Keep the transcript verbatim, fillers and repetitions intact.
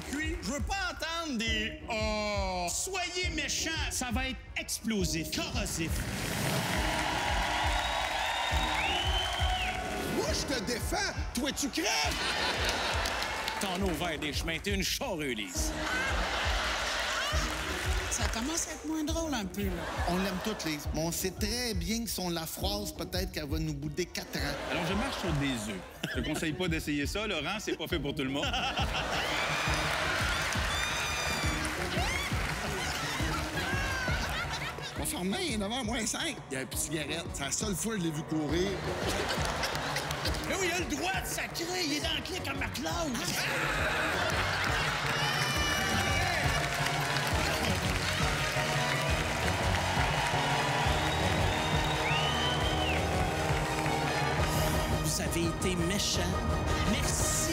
cuit. Je veux pas entendre des « oh ». Soyez méchants, ça va être explosif, corrosif. Moi, je te défends. Toi, tu crèves. T'en as ouvert des chemins, t'es une charrue-lise. Ça commence à être moins drôle un peu, là. On l'aime toutes, Lise. Mais on sait très bien que si on la froisse, peut-être qu'elle va nous bouder quatre ans. Alors, je marche sur des œufs. Je te conseille pas d'essayer ça, Laurent. C'est pas fait pour tout le monde. On va fermer, neuf heures moins cinq. Il y a un petit cigarette. C'est la seule fois que je l'ai vu courir. Là où il a le droit de sacrer, il est dans le clic comme McLeod. Vous avez été méchants. Merci.